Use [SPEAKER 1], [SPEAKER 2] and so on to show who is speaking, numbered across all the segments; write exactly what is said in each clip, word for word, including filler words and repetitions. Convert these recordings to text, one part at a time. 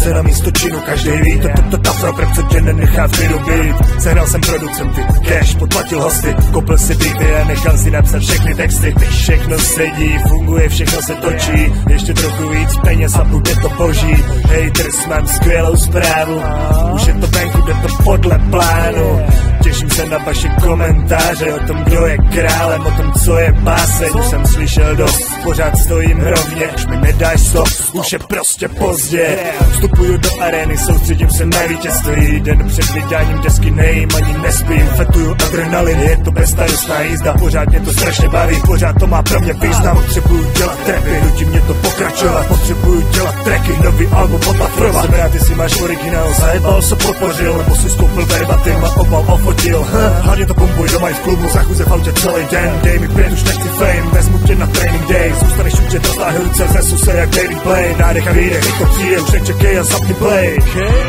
[SPEAKER 1] peníze na místo činu, každý ví, to, to, to, to proprep, co tě nenechá v klidu být. Sehnal jsem producenty, cash, podplatil hosty, koupil si beaty a nechal si napsat všechny texty. Všechno sedí, funguje, všechno se točí, ještě trochu víc peněz a bude to boží. Haters, mám skvělou zprávu, už je to venku, jde to podle plánu. Těším se na vaše komentáře o tom, kdo je králem, o tom, co je báseň. Už jsem slyšel dost, pořád stojím rovně, až mi nedáš stop, už je prostě pozdě. Vstupuju do arény, soustředím se na vítězství, den před vydáním desky nejím ani nespím. Fetuju adrenalin, je to bezstarostná jízda, pořád mě to strašně baví, pořád to má pro mě význam. Potřebuju dělat trapy, nutí mě to pokračovat, potřebuju dělat tracky, nový album od Afrova. Jsem rád, jestli máš originál, zajebal se podpořil, nebo si skoupil verbatim a obal ofotil. Hlavně to pumpuj doma i v klubu, zachuze v autě celý den, dej mi pět, už nechci fame, vezmu tě na training day, zůstaneš učit, roztáhnu ruce, znesu se jak David Blaine, nádech a výdech, když to přijde, už nečekej a zapni play.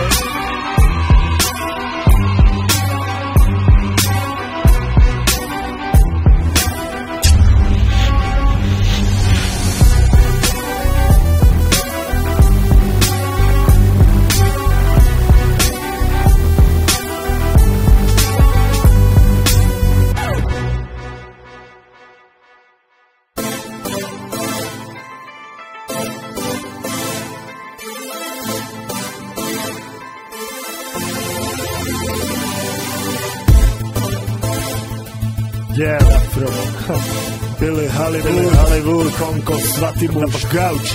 [SPEAKER 2] Yeah, Afro, Billy Hollywood, Hollywood, Konko, svatý muž, gauč.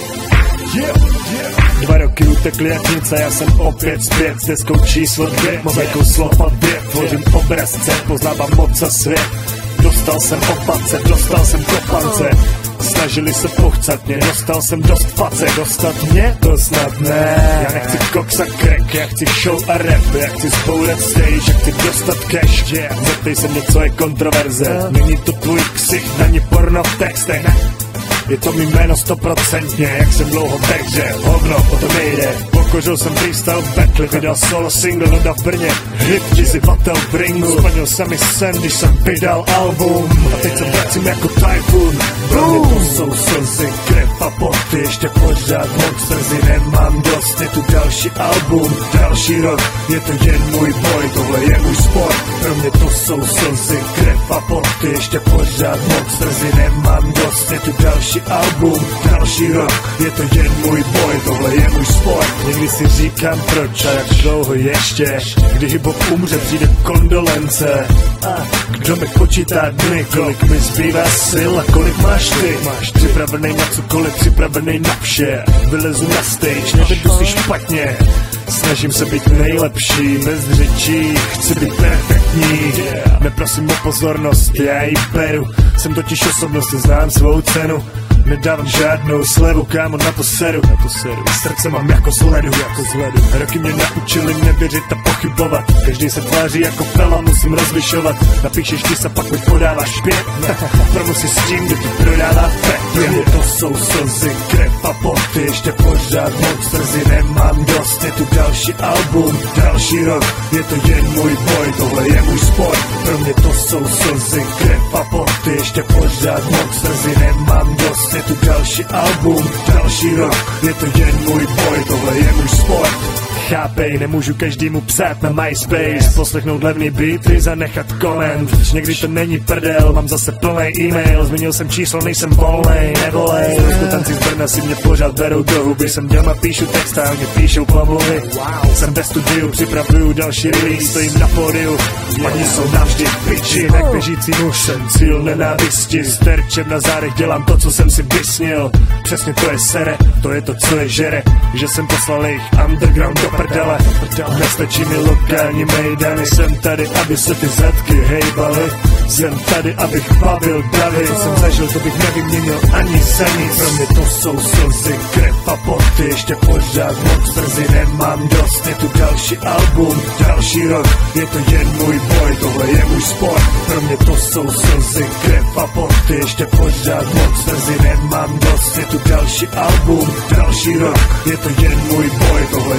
[SPEAKER 2] Yeah, yeah. Dva roky utekly jak nic a já jsem opět zpět s deskou číslo dvě. Mám jako slov a věd, tvořím obrazce, poznávám moc a svět. Dostal jsem opace, dostal jsem kopance. Snažili se pochcat mě, dostal jsem dost face. Dostat mě? To snad ne. Já nechci koks a crack, já chci show a rap. Já chci zbourat stage, já chci dostat cash. Yeah. Zeptej se mě, co je kontroverze. Není to tvůj ksich, ani porno v textech. Je to mý jméno stoprocentně, jak jsem dlouho ve hře, hovno, o to nejde. Pokořil jsem freestyle battle, vydal solo single, Noda v Brně, hit Jizzy Vatel v ringu. Splnil jsem mi sen, když jsem vydal album, a teď se vracím jako typhoon. Pro mě to jsou slzy, krev a poty, ještě pořád moc brzy nemám dost. Je tu další album, další rok, je to jen můj boj, tohle je můj sport. Pro mě to jsou slzy, krev a poty, ještě pořád moc brzy nemám dost. Je tu další album, další rok, je to jen můj boj, tohle je můj sport. Někdy si říkám proč a jak dlouho ještě, kdy hip-hop umře, přijde kondolence. A kdo mi počítá dny, kolik mi zbývá sil a kolik máš ty? Máš připravenej na cokoliv, připravenej na vše. Vylezu na stage, nevedu si špatně. Snažím se být nejlepší, bez řečí, chci být perfektní. Neprosím o pozornost, já ji beru. Jsem totiž osobnost, znám svou cenu. Nedávám žádnou slevu, kámo, na to seru, na to seru. Srdce mám jako z ledu, jako z ledu. Roky mě naučili nevěřit a pochybovat. Každý se tváří jako fela, musím rozlišovat. Napíšeš ty se, pak mi podáváš zpět. Promu si s tím, kdo ti prodává pet. To jsou slzy, krev a poty, ještě pořád moc brzy nemám dost. Je tu další album, další rok, je to jen můj boj, tohle je můj sport. Pro mě to jsou slzy, krev a poty, ještě pořád moc brzy nemám dost. Je tu další album, další rok, je to jen můj boj, tohle je můj sport. Chápej, nemůžu každému psát na MySpace, poslechnout levný beaty, zanechat koment. Někdy to není prdel, mám zase plnej e-mail. Změnil jsem číslo, nejsem volnej, nevolej. Tanci z Brna si mě pořád berou do huby. Jsem doma, píšu text a mě píšou pomluvy. Jsem ve studiu, připravuju další release, stojím na pódiu. Oni jsou navždy v piči, jak běžící muž. Jsem cíl nenávisti, s terčem na zádech dělám to, co jsem si vysnil. Přesně to je sere, to je to, co je žere. Že jsem poslal jejich underground do prdele. Nestačí mi lokální mejdany, jsem tady, aby se ty zadky hejbaly. Jsem tady, abych bavil davy. Jsem zažil, to bych nevyměnil ani za nic. Pro mě to jsou slzy, krev a poty, ještě pořád moc brzy nemám dost. Je tu další album, další rok, je to jen můj boj, tohle je můj sport. Pro mě to jsou slzy, krev a poty, ještě pořád moc brzy nemám dost. Je tu další album, další rok, je to jen můj boj, tohle je můj sport.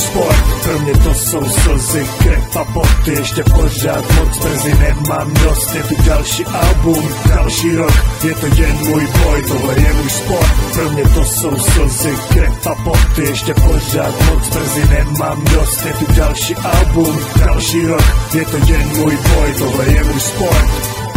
[SPEAKER 1] sport. Pro mě to jsou slzy, krev a poty. Ještě pořád moc brzy nemám dost. Je tu další album, další rok. Je to jen můj boj, tohle je můj sport. Pro mě to jsou slzy, krev a poty. Ještě pořád moc brzy nemám dost. Je tu další album, další rok. Je to jen můj boj, tohle je můj sport.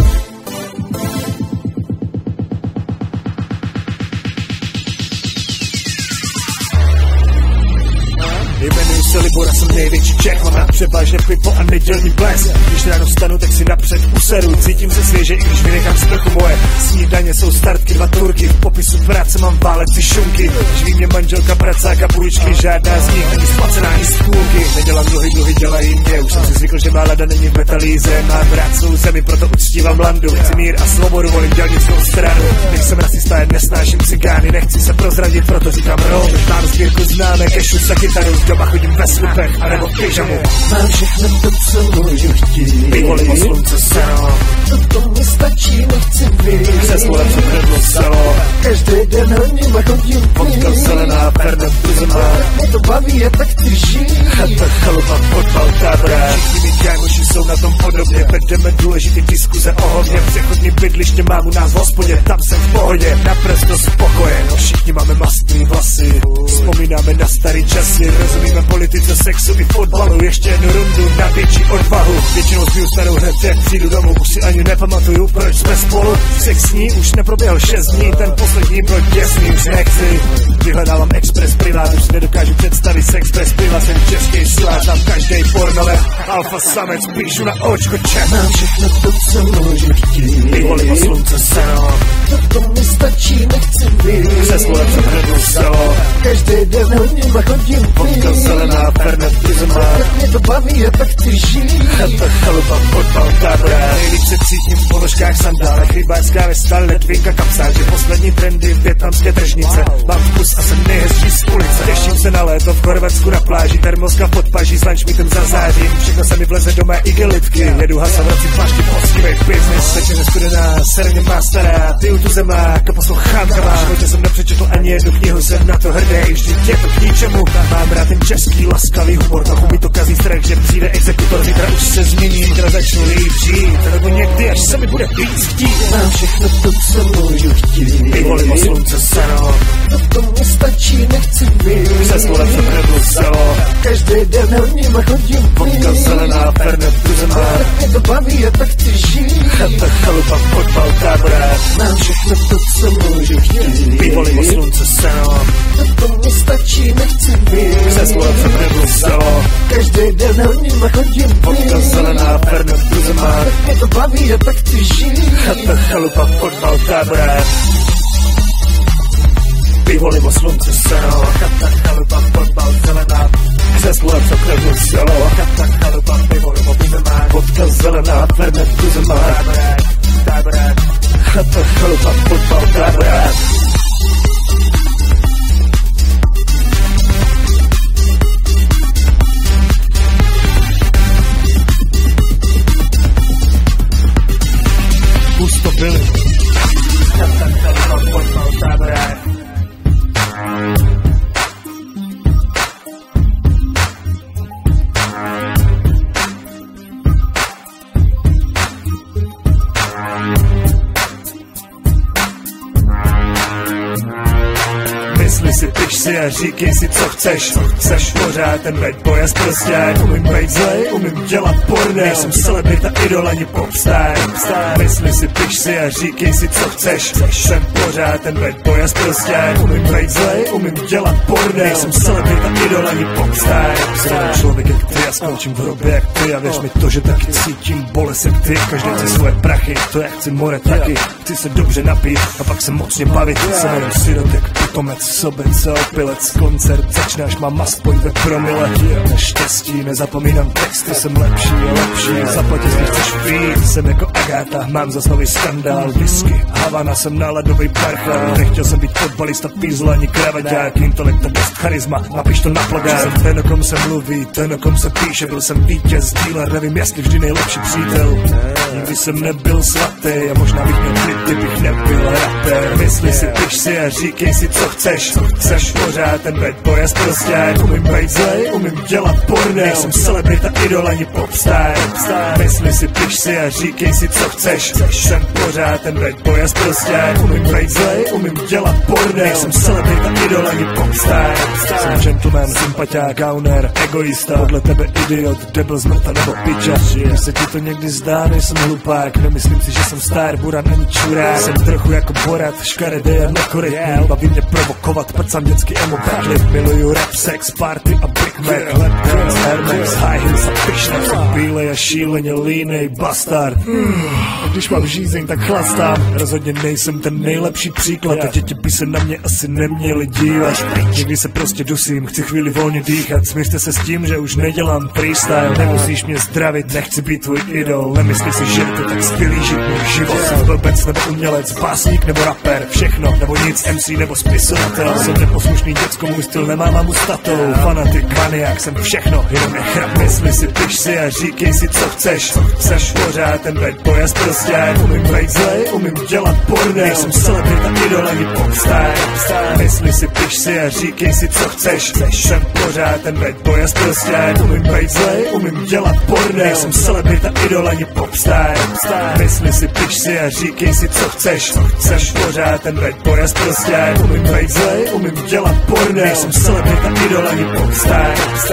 [SPEAKER 1] Jmenuji se Libor a jsem největší Čech. Mám rád převážně pivo a nedělní blesk. Když ráno vstanu, tak si napřed useru. Cítím se svěže, i když vynechám sprchu moje. Snídaně jsou startky, dva turky. V popisu práce mám válec i šunky. Živí mě manželka, pracák a půjčky. Žádná z nich není splacená ani z půlky. Nedělám dluhy, dluhy dělají mě. Už jsem si zvykl, že má lada není v metalíze. Mám rád svou zemi, proto uctívám landu. Chci mír a svobodu, volím dělnickou stranu. Nejsem rasista, jen nesnáším cigány. Nechci se prozradit, proto říkám rom. Mám sbírku známek, kešu za kytaru. Doma chodím ve slupech, anebo v pyžamu.
[SPEAKER 2] Mám všechno to, co můžu chtít.
[SPEAKER 1] Vyvolím o slunce seno.
[SPEAKER 2] To mi stačí, nechci víc.
[SPEAKER 1] Se slovem co kredlo selo.
[SPEAKER 2] Každý den hodně chodím
[SPEAKER 1] Vodka zelená, Fernet Tuzema.
[SPEAKER 2] Mě to baví a tak drží.
[SPEAKER 1] Chata, chalupa, fotbal, tábra. Všichni mý kámoši jsou na tom podobně. Vedeme důležitý diskuze o hodně. Přechodní bydliště mám u nás v hospodě. Tam jsem v pohodě, naprosto spokojen. Všichni máme mastný vlasy. Vzpomínáme na starý časy. Rozumíme politice, sexu i fotbalu. Ještě jednu rundu na větší odvahu. Většinou zbiju starou hned, jak přijdu domů. Už si ani nepamatuju, proč jsme spolu. Sex s ní už neproběhl šest dní. Ten poslední pro těsný už nechci. Vyhledávám express privát, už si nedokážu představit sex bez piva. Jsem český silář, tam každej pornole. Alfa samec, píšu na očko čem.
[SPEAKER 2] Mám všechno to, co můžu chtít.
[SPEAKER 1] Vyvolím o slunce seno.
[SPEAKER 2] To mi stačí, nechci víc.
[SPEAKER 1] Se slovem co kredlo selo.
[SPEAKER 2] Každý den hodně chodím
[SPEAKER 1] Vodka zelená, Fernet Tuzema.
[SPEAKER 2] Mě to baví a tak drží.
[SPEAKER 1] Chata, chalupa, fotbal, tábra. Nejlíp se cítím v položkách sandálech. Rybářská vesta, ledvinka, kapsáže. Poslední trendy, větnamské tržnice. Mám vkus a jsem nejhezčí z ulice. Těším se na léto v Chorvatsku na pláži. Termoska v podpaží s lunchmeatem za září. Všechno se mi vleze do mé igelitky. Jedu hasa v roci flašky, poctivej business. Večeře studená, serně má stará. Ty u tuzemák a poslouchám kama. V životě jsem nepřečetl ani jednu knihu, jsem na to hrdý. Vždyť je to k ničemu. Mám rád ten český laskavý humor. Trochu mi to kazí strach, že přijde exekutor. Zítra už se změní, zítra začnu líp žít. Nebo někdy, až se mi bude víc chtít.
[SPEAKER 2] Mám všechno to, co můžu chtít.
[SPEAKER 1] Vyvolím o slunce seno.
[SPEAKER 2] To mi stačí, nechci víc.
[SPEAKER 1] Se slovem co kredlo selo.
[SPEAKER 2] Každý den hodně chodím
[SPEAKER 1] Vodka zelená, Fernet Tuzema.
[SPEAKER 2] Mě to baví a tak drží.
[SPEAKER 1] Chata, chalupa, fotbal, tábra.
[SPEAKER 2] Mám všechno to, co můžu chtít.
[SPEAKER 1] Vyvolím o slunce seno.
[SPEAKER 2] To mi stačí, nechci víc.
[SPEAKER 1] Se slovem co kredlo selo.
[SPEAKER 2] Každý den hodně chodím
[SPEAKER 1] Vodka zelená, Fernet Tuzema.
[SPEAKER 2] Mě to baví a tak drží.
[SPEAKER 1] Chata, chalupa, fotbal, tábra. Vyvolím o slunce seno. Chata, chalupa, fotbal, zelená. Se slovem co kredlo selo. Chata, chalupa, vyvolím o Tuzema. Vodka zelená, Fernet Tuzema. Tábra, tábra. Chata, chalupa, fotbal, tábra. Pusto byli. Chata, chalupa, fotbal, tábra. Mysli si, piš si a říkej si, co chceš. Chceš pořád ten bad boy a sprosťák. Umím bejt zlej, umím dělat porno. Nejsem celebrita, idol ani popstar. Mysli si, piš si a říkej si, co chceš. Jsem pořád ten bad boy a sprosťák. Umím bejt zlej, umím dělat porno. Nejsem celebrita, idol ani popstar. Jsem člověk jak ty a skončím v hrobě jak ty. A věř mi to, že taky cítím bolest jak ty. Každý chce svoje prachy, to já chci more taky. Chci se dobře napít a pak se mocně bavit. Jsem jenom sirotek, potomec, sobec a opilec. Koncert začne, až mám aspoň ve promile. Neštěstí, nezapomínám texty, jsem lepší a lepší. Zaplatě z nich chceš pít, jsem jako Agáta, mám zas nový skandál. Whisky, Havana, jsem náladový parchal. Nechtěl jsem být fotbalista, pízl ani kravaťák. Intelekt a dost charisma, napiš to na plagát. Jsem ten, o kom se mluví, ten, o kom se píše. Byl jsem vítěz, dealer, nevím jestli vždy nejlepší přítel. Nikdy jsem nebyl svatý a možná bych měl klid, kdybych nebyl rapper. Mysli si, piš si a říkej si, co chceš. Jsem pořád ten bad boy a sprostěr. Umím bejt zlej, umím dělat bordel. Nejsem celebrita, idol ani popstar. Mysli si, piš si a říkej si, co chceš. Jsem pořád ten bad boy a sprostěr. Umím bejt zlej, umím dělat bordel. Nejsem celebrita, idol ani popstar. Jsem gentleman, sympatiák, gauner, egoista. Podle tebe idiot, debil, zmrta nebo piča. Když se ti to někdy zdá, nejsem hlupák. Nemyslím si, že jsem star, buran ani čurák. Jsem trochu jako Borat, škaredý a nekorektní. Baví mě provokovat, prcám dětský emo backlit. Miluju rap, sex, party a Big Mac. Lap dance, Air Max, high heels a pišnek. Jsem bílej a šíleně línej bastard. mm. A když mám žízeň, tak chlastám. Rozhodně nejsem ten nejlepší příklad. A děti by se na mě asi neměli dívat. Někdy se prostě dusím, chci chvíli volně dýchat. Směřte se s tím, že už nedělám freestyle. Nemusíš mě zdravit, nechci být tvůj idol. Nemyslí si, že to tak skvělý žít můj život. Jsem blbec nebo umělec, básník nebo rapper. Všechno nebo nic, M C nebo spisovatel. Jsem neposlušný děcko, můj styl nemá mamu s tatou. Fanatik, maniak, jsem všechno, jenom nechrap. Mysli si, piš si a říkej si, co chceš. Jsem pořád ten bad boy a sprostěr. Umím bejt zlej, umím dělat bordel. Nejsem celebrita, idol ani popstar. Mysli si, piš si a říkej si, co chceš. Jsem pořád ten bad boy a sprostěr. Umím bejt zlej, umím dělat bordel. Nejsem celebrita, idol ani popstar. Mysli si, piš si a říkej si, co chceš. Jsem pořád ten bad boy a sprostěr. Umím bejt zlej, umím dělat bordel. Nejsem celebrita, idol ani popstar.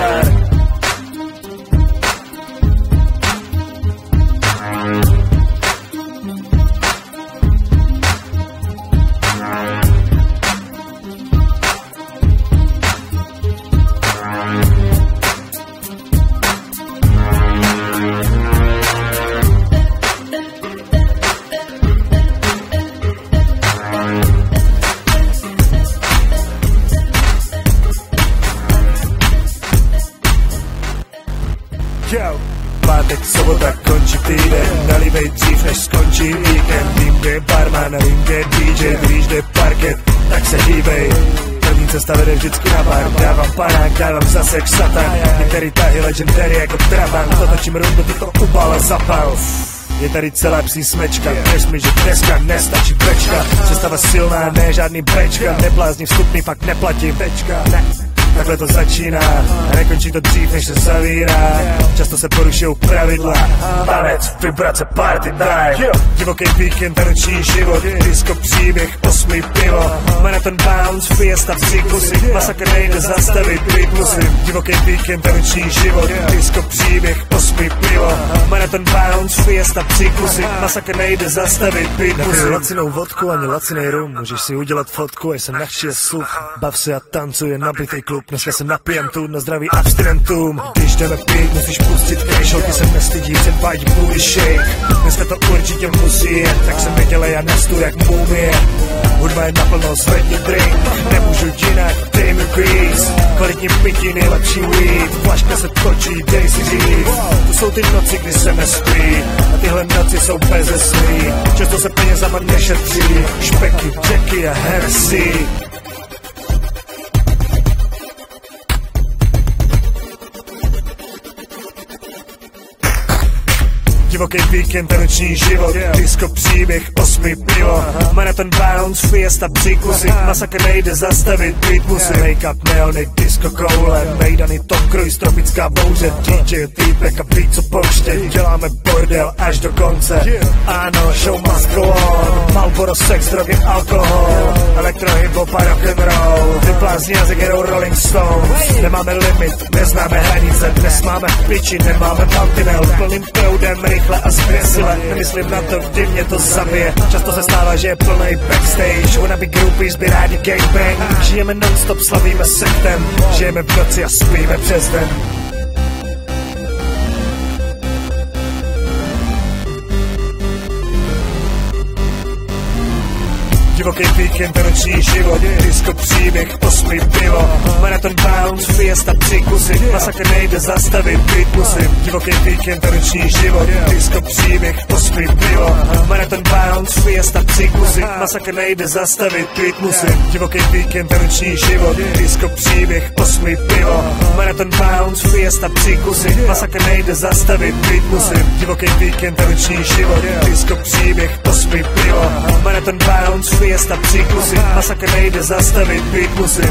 [SPEAKER 1] Yo. Pátek, sobota, končí týden. Nalívej dřív, než skončí víkend. Vím, kde je barman, vím, kde je D J. Víš, kde je parket, tak se hýbej. První cesta vede vždycky na bar. Dávám panák, dávám zase jak satan. Některý tahy legendary jako Trabant. Zatočím rundu, ty to ubal a zapal. Je tady celá psí smečka. Věř mi, že dneska nestačí bečka. Představa silná, ne žádný bečka. Neblázni vstupný, fakt neplatí tečka. Ne. Takhle to začíná, nekončí to dřív, než se zavírá. Často se porušují pravidla. Tanec, vibrace, party time. Divoký víkend, noční život. Disco, příběh, osmý pivo. Marathon bounce, fiesta v cyklusy. Masakr nejde zastavit, být musím. Divoký víkend, noční život. Disco, příběh, osmý pivo. Marathon bounce, fiesta v cyklusy. Masakr nejde zastavit, být musím. Nepiju lacinou vodku, ani lacinej rum. Můžeš si udělat fotku, až jsem nachčil sluch. Bav se a tancuje nabitej klub. Dneska se napijem tu na zdraví abstinentům. Když jdeme pít, musíš pustit cash. Holky se nestydí, předvádí booty shake. Dneska to určitě musí jet, tak se nedělej a nestu jak mumie. Hudba je naplno, svedni drink. Nemůžu jinak, dej mi peace. Kvalitní pití, nejlepší weed. Flaška se točí, dej si říct. Tu jsou ty noci, kdy se nespí. A tyhle noci jsou bezeslí. Často se penězama nešetří. Špeky, jacky a heresy. Divoký víkend, noční život. Disco, příběh, osmý pivo. Marathon bounce, fiesta, příkusy. Masakr nejde zastavit, být musím. Make-up, neony, disco, koule. Mejdany, top cruise, tropická bouře. D J, týpek a beat, co pouště. Děláme bordel až do konce. Ano, show must go on. Marlboro, sex, drogy, alkohol. Elektro, hip-hop a rock'n'roll. Vyplázní jazyk, jedou Rolling Stones. Nemáme limit, neznáme hranice. Dnes máme piči, nemáme mantinel. Plným proudem, rychle a zkresile. Nemyslím na to, kdy mě to zabije. Často se stává, že je plnej backstage. Wanna be groupies, by rádi gangbang. Žijeme non-stop, slavíme sektem. Žijeme v noci a spíme přes den. Divoký víkend, noční život. Disco, příběh, osmý pivo. Marathon bounce, fiesta, příkusy. Masakr nejde zastavit, být musím. Divoký víkend, noční život. Disco, příběh, osmý pivo. Marathon bounce, fiesta, příkusy. Masakr nejde zastavit, být musím. Divoký víkend, noční život. Disco, příběh, osmý pivo. Marathon bounce, fiesta, příkusy. Masakr nejde zastavit, být musím. Divoký víkend, noční život. Disco, příběh, osmý pivo. Marathon bounce, fiesta, města příkusy, masakr nejde zastavit, být musím.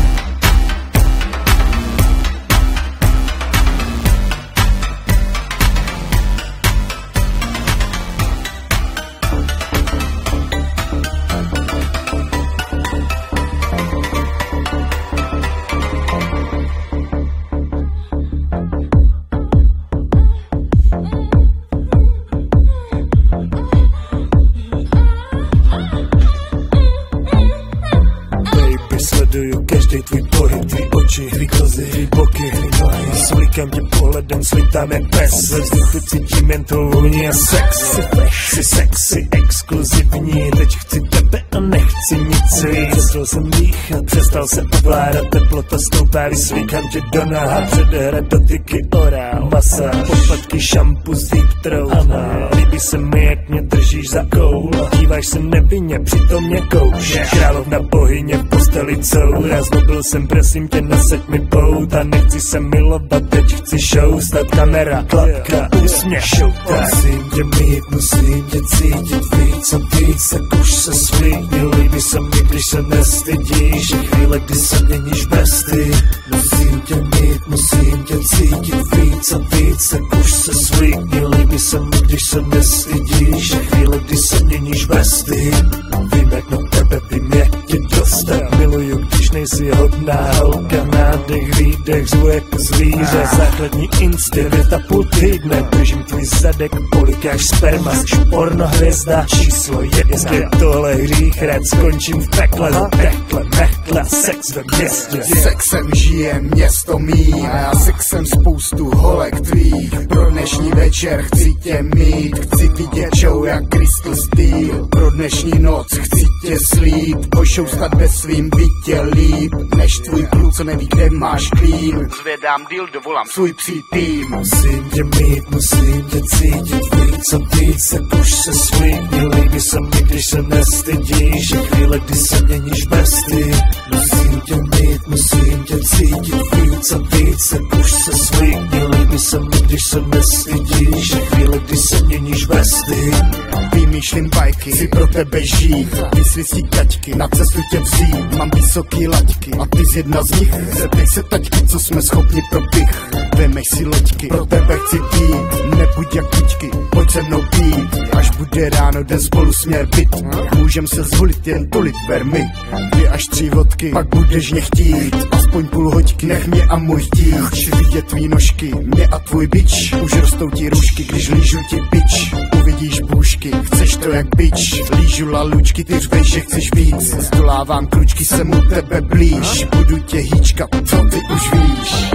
[SPEAKER 1] Sleduju každý tvůj pohyb, tvý oči, tvý kozy, tvý boky, tvý nohy. Slikám tě pohledem, slítám jak pes. Ve vzduchu cítím jen tvou vůni a sex. Jsi fresh, jsi sexy, exkluzivní. Teď chci tebe a nechci nic víc. Přestal jsem dýchat, přestal se ovládat. Teplota stoupá, vyslíkám tě do naha. Předehra dotyky, orál, masáž, poplatky, šampu s deep throat. Líbí se mi, jak mě držíš za koul. Díváš se nevinně, přitom mě koušeš. Královna bohyně v posteli couraz. Mobil jsem, prosím tě, nasaď mi pout. A nechci se milovat, teď chci show. Stát kamera, klapka, úsměv, showtime. Musím tě mít, musím tě cítit víc a víc, tak už se slíkni. Líbí se mi, když se nestydíš. Je chvíle, kdy se měníš bez ty. Musím tě mít, musím tě cítit víc a víc, tak už se slíkni. Líbí se mi, když se nestydíš. Je chvíle, kdy se měníš bez ty. Vím, jak na tebe vím, jak tě dostat. Miluju, když nejsi hodná holka. Nádech, výdech, zvu jako zvíře. Základní instinkt, věta půl týdne. Držím tvůj zadek, polikáš sperma. Jsi pornohvězda číslo jedna. Jestli je tohle hřích, rád skončím v pekle. Do pekle, mechtle, sex ve městě.
[SPEAKER 3] Sexem žije město mý a já sexem spoustu holek tvých. Pro dnešní večer chci tě mít, chci vidět show jak Crystal Steel. Pro dnešní noc chci tě slít, pošoustat ve svým bytě líp, než tvůj kluk, co neví, kde máš klín. Zvedám deal, dovolám svůj psí tým.
[SPEAKER 1] Musím tě mít, musím tě cítit víc a víc, tak už se slíkni. Líbí se mi, když se nestydíš. Je chvíle, kdy se měníš bez ty. Musím tě mít, musím tě cítit víc a víc, tak už se slíkni. Líbí se mi, když se nestydíš. Je chvíle, kdy se měníš bez ty.
[SPEAKER 3] Vymýšlím bajky, chci pro tebe žít. Vysli si kaťky, na cestu tě vzít. Mám vysoký laťky a ty z jedna z nich. Zeptej se taťky, co jsme schopni pro pich. Vemej si loďky, pro tebe chci pít. Nebuď jak kuťky, pojď se mnou pít. Až bude ráno, den spolu směr byt. Můžem se zvolit jen tolik, ver mi. Dvě až tři vodky, pak budeš mě chtít. Aspoň půl hoďky, nech mě a můj chtíč. Vidět tvý nožky, mě a tvůj bič. Už rostou ti růžky, když lížu ti bič. Uvidíš bůžky, chceš to jak bič. Lížu lalučky, ty řveš, že chceš víc. Zdolávám klučky, jsem u tebe blíž. Budu tě hýčkat, co ty už víš.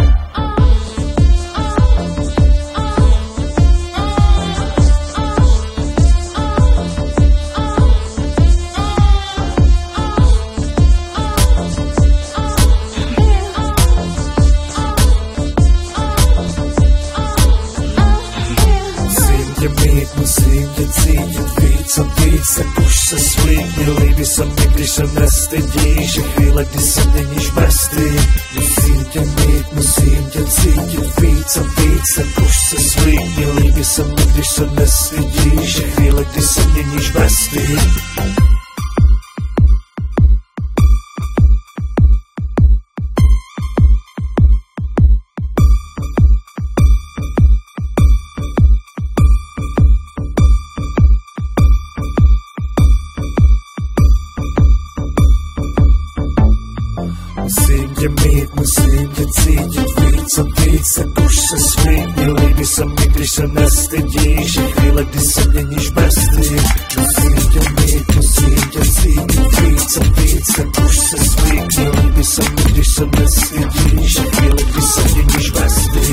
[SPEAKER 1] Musím tě cítit víc a víc, tak už se slíkni. Líbí se mi, když se nestydíš. Je chvíle, kdy se měníš bez ty. Musím tě mít, musím tě cítit víc a víc, tak už se slíkni. Líbí se mi, když se nestydíš. Je chvíle, kdy se měníš bez ty. Musím tě mít, musím tě cítit víc a víc, tak už se slíkni. Líbí se mi, když se nestydíš. Je chvíle, kdy se měníš bez ty. Musím tě mít, musím tě cítit víc a víc, tak už se slíkni. Líbí se mi, když se nestydíš. Je chvíle, kdy se měníš bez ty.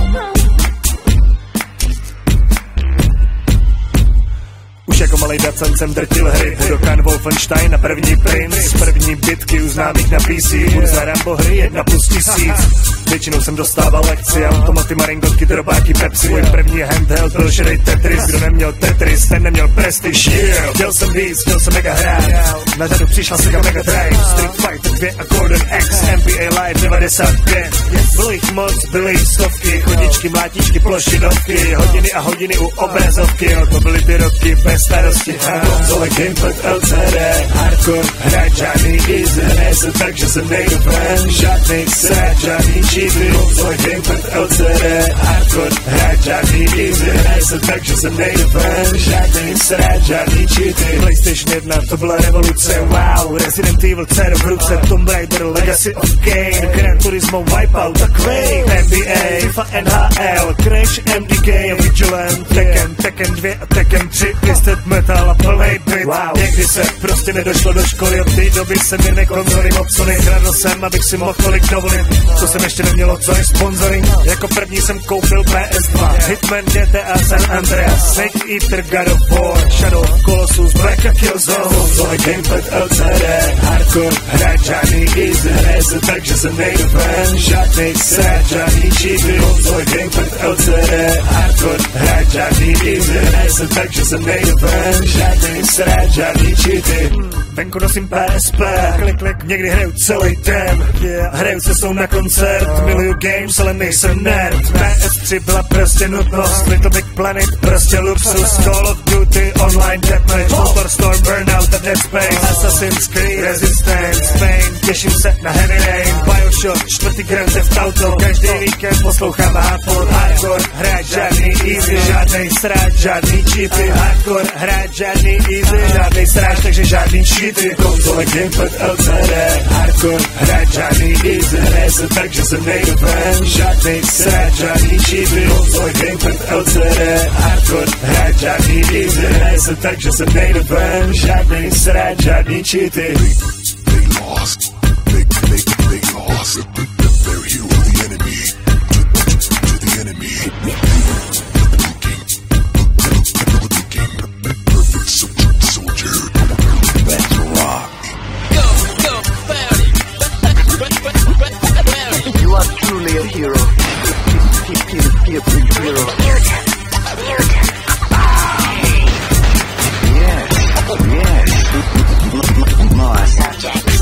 [SPEAKER 1] Už jako malej dacen jsem drtil hry. Budokan, Wolfenstein a první princ. První bitky u známých na P C. Burza, Rambo hry, jedna plus tisíc. Většinou jsem dostával lekci, automaty, maringotky, drobáky, Pepsi. Můj první handheld byl šedej Tetris. Kdo neměl Tetris, ten neměl prestiž. Yeah. Chtěl jsem víc, chtěl jsem mega hrát. Na řadu přišla Sega Mega Drive, Street Fighter dva a Golden X, N B A Live devadesát pět. Bylo jich moc, byly jich stovky, chodičky, mlátičky, plošinovky, hodiny a hodiny u obrazovky. Jo, to byly ty roky bez starosti. Konzole, gamepad el cé dé. Hardcore, hrát žádný easy, hraje se tak, že se nejdu ven. Žádný srát, žádný cheaty, svůj gamepad el cé dé. Hardcore, hrát žádný easy, hraje se tak, že se nejdu ven. Žádný srát, žádný cheaty. PlayStation jedna, to byla revoluce, wow. Resident Evil, C D v ruce, Tomb Raider, Legacy of Kain, Gran Turismo, Wipeout a Quake, N B A, FIFA, N H L, Crash, M D K a Vigilant, Tekken, Tekken dva a Tekken tři, Twisted Metal a plnej bit. Wow. Někdy se prostě nedošlo do školy, od té doby jsem jen nekonzolím obsony. Hradl jsem, abych si mohl tolik dovolit, co jsem ještě nemělo, co je sponsoring. Jako první jsem koupil P S dva, Hitman, G T A, San Andreas, Snake Eater, God of War, Shadow of Colossus, Black a Killzone. Svůj gamepad el cé dé, hardcore, hrát žádný easy, hraje se tak, že se nejdu ven. Žádný srát, žádný cheaty, svůj gamepad el cé dé, hardcore, hrát žádný easy, hraje se tak, že se nejdu ven. Žádný srát, žádný cheaty. Venku nosím P S P, klik, klik, někdy hraju celý den. Hraju se jsou na koncert, miluju games, ale nejsem nerd. P S tři byla prostě nutnost, Little Big Planet, prostě luxus. Call of Duty, online deathmatch, Motorstorm, Burnout a Dead Space, Assassin's Creed, Resistance, Pain, těším se na Heavy Rain, Bioshock, čtvrtý Grand Theft Auto, každý víkend poslouchám hardcore, hardcore, hrát žádný easy, žádnej sráč, žádný cheaty, hardcore, hrát žádný easy, žádnej sráč, takže žádný cheaty, konzole, gamepad, el cé dé, hardcore, hrát žádný easy, hraje se tak, že se nejdu ven, žádnej sráč, žádný cheaty, konzole, gamepad, el cé dé, hardcore, hrát žádný easy, hraje se tak, že se nejdu ven, žádnej sráč, žádný cheaty.
[SPEAKER 4] They lost. They, they, they lost. They're here with the enemy. To, to, to the enemy. Perfect soldier, soldier. Let's rock.
[SPEAKER 5] Go, go, Barry.
[SPEAKER 3] You are truly a hero. Hero.
[SPEAKER 6] Mutant. Mutant.
[SPEAKER 3] Yes. Yes. More subjects.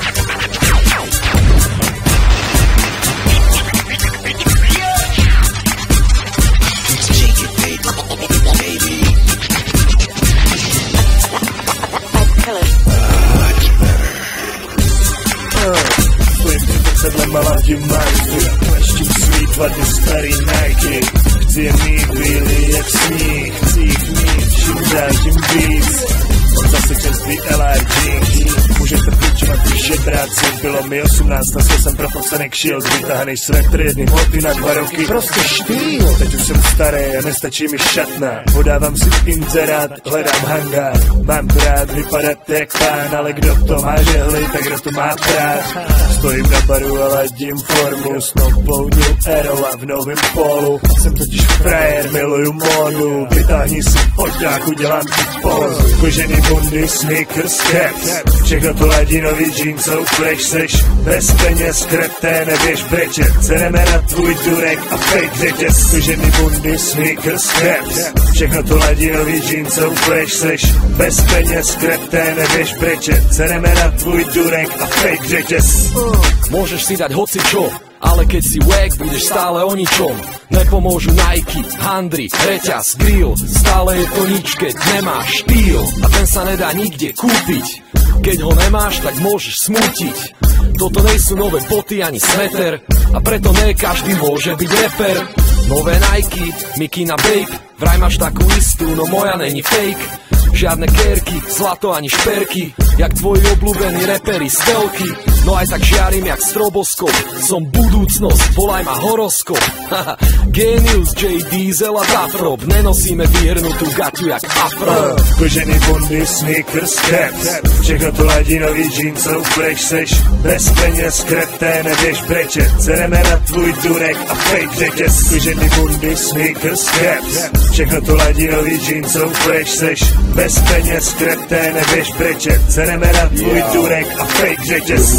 [SPEAKER 1] Sedle maladím Marky, pleštím svý tvady starý Nike. Chci je mít bílý jak sníh, chci jich mít čím dál tím víc. Mám zase čerstvý L R díky, můžete půjčovat když žebráci. Bylo mi osmnáct, nosil jsem propocený kšilt, vytahaný svetr, jedný boty na dva roky. Prostě štýl, teď už jsem starý a nestačí mi šatna. Podávám si inzerát, hledám hangár. Mám to rád vypadat jak pán, ale kdo to má žehli, tak kdo to má prát. Stojím na baru a ladím formu, s novou New Aero a v novém polu. Jsem totiž frajer, miluju módu, vytáhni si foťák, udělám ti pózu. Kožený bundy, sneakers, caps, všechno to ladí nový džínsou, fresh seš, bez peněz, kreté, neběž brečet. Ceneme na tvůj durek a fake řetěz. Kožený bundy, sneakers, caps, všechno to ladí nový džínsou, fresh seš, bez peněz, kreté, neběž brečet. Ceneme na tvůj durek a fake řetěz.
[SPEAKER 5] Môžeš si dať hoci čo, ale keď si wack, budeš stále o ničom. Nepomôžu Nike, handry, reťaz, grill, stále je to nič, keď nemáš štýl. A ten sa nedá nikde kúpiť, keď ho nemáš, tak môžeš smútiť. Toto nejsú nové boty ani sveter, a preto ne každý môže byť reper. Nové Nike, mikina babe, vraj máš takú istú, no moja není fake. Žiadne kérky, zlato ani šperky, jak tvoji obľúbení reperi z telky. No aj tak žiarím jak stroboskop, som budúcnosť, volaj ma horoskop. Haha, Genius, J. Diesel a Tafrop, nenosíme vyhrnutú gaťu jak afro.
[SPEAKER 1] uh, Kožený bundy, sneakers, caps, všechno to ladí nový džínsou, fresh seš, bez peněz, kreté, neběž brečet. Ceneme na tvůj durek a fake řetěz. Kožený bundy, sneakers, caps, všechno to ladí nový džínsou, fresh seš, bez peněz, kreté, neběž brečet. Ceneme na tvůj durek a fake řetěz.
[SPEAKER 4] Musím si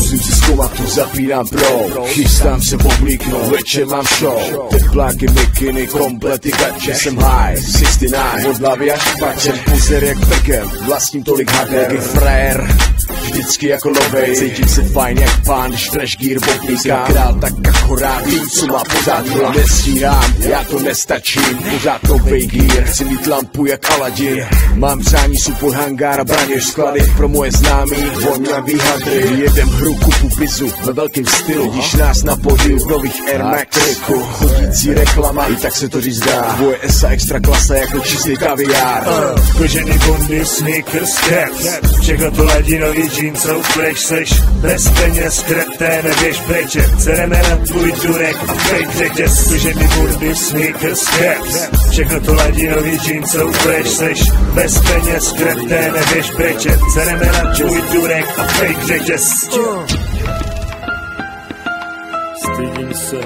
[SPEAKER 7] komatu zapínám pro, chystám se poblíknout, večer mám show. Tepláky, mikiny, komplety, gače, jsem high, šedesát devět, od hlavy až k pačem, puzer jak pekem, vlastním tolik hader, jak frajer. Vždycky jako novej, cítím se fajn jak pán, když trash gear popíkám. Král tak akorát, vím co má pořád, to nestírám, já to nestačím. Pořád novej gear, chci mít lampu jak Aladin. Mám přání support hangár a braněž sklady pro moje známý, voňavý hadry. Jedem hru, kupu pizu ve velkým stylu, když nás na podiu v nových Air Max. Chodící reklama, i tak se to říct dá. Tvoje esa extra klasa jako čistý kaviár.
[SPEAKER 1] uh, Kožený bundy, sneakers, caps, všechno to ladinový džínsou fresh. Seš bez peněz, kreté, neběž preče. Cereme na tvůj durek a fake řetěz. Kožený bundy, sneakers, caps, všechno to ladinový džínsou fresh. Seš bez peněz, kreté, neběž preče. Cereme na tvůj durek a fake řetěz.
[SPEAKER 2] Stydím se.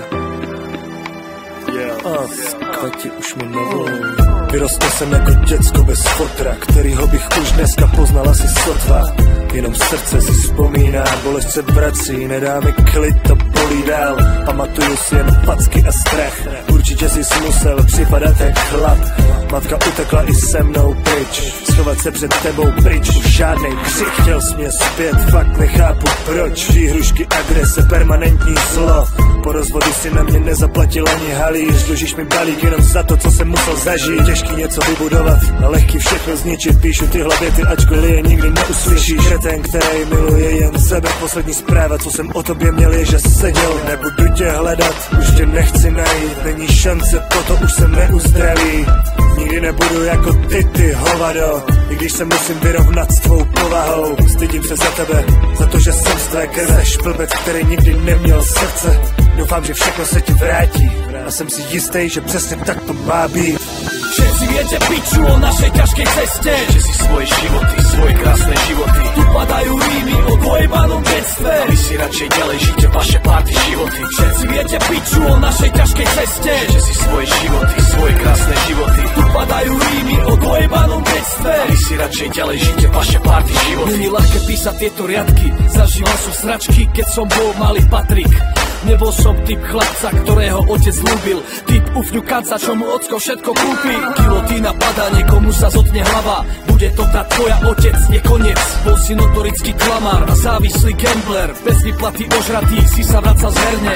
[SPEAKER 2] Yeah. Kati už mi nevolí. Vyrostl jsem jako děcko bez fotra, kterýho bych už dneska poznal asi sotva. Jenom srdce si vzpomíná, bolest se vrací, nedá mi klid, to bolí dál. Pamatuju si jen packy a strach, určitě jsi musel připadat jak chlap. Matka utekla i se mnou pryč, schovat se před tebou pryč, už žádnej křik, chtěl jsi mě zpět, fakt nechápu proč. Výhrušky, agrese, permanentní zlo, po rozvodu si na mě nezaplatil ani halíř. Dlužíš mi balík jenom za to, co jsem musel zažít. Těžký něco vybudovat a lehký všechno zničit. Píšu tyhle věty, ačkoliv je nikdy neuslyšíš. Ten, který miluje jen sebe. Poslední zpráva, co jsem o tobě měl, je, že seděl. Nebudu tě hledat, už tě nechci najít. Není šance, toto už se neuzdraví. Nikdy nebudu jako ty, ty hovado. I když se musím vyrovnat s tvou povahou. Stydím se za tebe, za to, že jsem z tvé krve. Šplbec, který nikdy neměl srdce. Doufám, že všechno se ti vrátí. A jsem si jistý, že přesně tak to má být.
[SPEAKER 5] Všetci viete piču o našej ťažkej ceste, že si svoje životy, svoje krásne životy. Tu padajú rímy o dvojbanom detstve, a vy si radšej ďalej žite vaše party životy. Všetci viete piču o našej ťažkej ceste, že si svoje životy, svoje krásne životy. Tu padajú rímy o dvojbanom detstve, a vy si radšej ďalej žite vaše party životy. Není ľahké písať tieto riadky, zažíval som sračky, keď som bol malý Patrik. Nebol som typ chlapca, ktorého otec ľúbil, typ ufňukanca, čo mu ocko všetko kúpi. Kilotína padá, niekomu sa zotne hlava, bude to tá tvoja otec, nie koniec. Bol si notorický klamár a závislý gambler, bez výplaty ožratý si sa vracal z herne.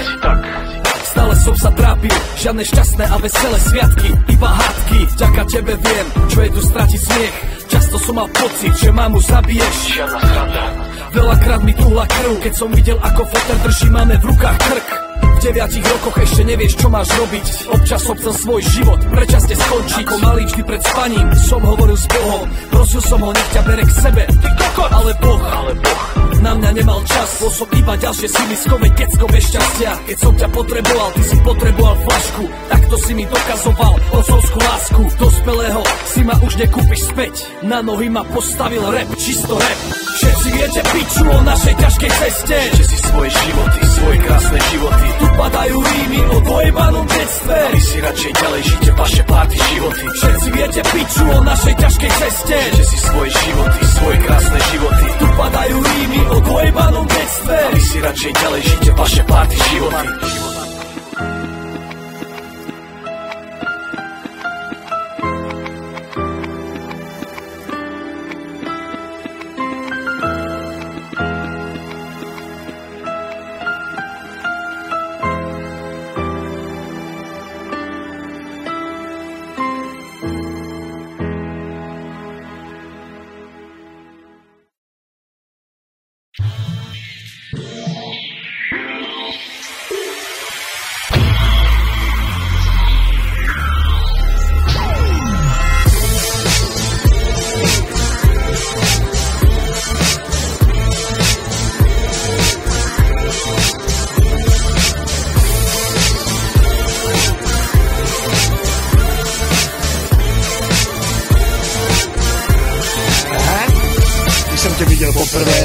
[SPEAKER 5] Stále som sa trápil, žiadne šťastné a veselé sviatky, iba hádky. Vďaka tebe viem, čo je tu stratiť smiech. Často som mal pocit, že mamu zabiješ. Žiadna sranda. Veľakrát mi tuhla krv, keď som videl, ako foter drží máme v rukách krk. V deviatich rokoch ešte nevieš, čo máš robiť. Občas som chcel svoj život predčasne skončiť. Ako malý vždy pred spaním som hovoril s Bohom, prosil som ho, nech ťa bere k sebe. Ty kokot, ale Boh, ale Boh na mňa nemal čas. Bol som iba ďalšie síliskové decko bez šťastia. Keď som ťa potreboval, ty si potreboval flašku. Takto si mi dokazoval otcovskú lásku. Dospelého si ma už nekúpiš späť. Na nohy ma postavil rap, čisto rap. Všetci viete piču o našej ťažkej ceste, že si svoje životy, svoje krásne životy. Tu padajú rímy o dvojbanom detstve, a vy si radšej ďalej žite vaše party životy. Všetci viete piču o našej ťažkej ceste, že si svoje životy, svoje krásne životy. Tu padajú rímy o dvojbanom detstve, a vy si radšej ďalej žite vaše party životy.
[SPEAKER 1] Viděl poprvé,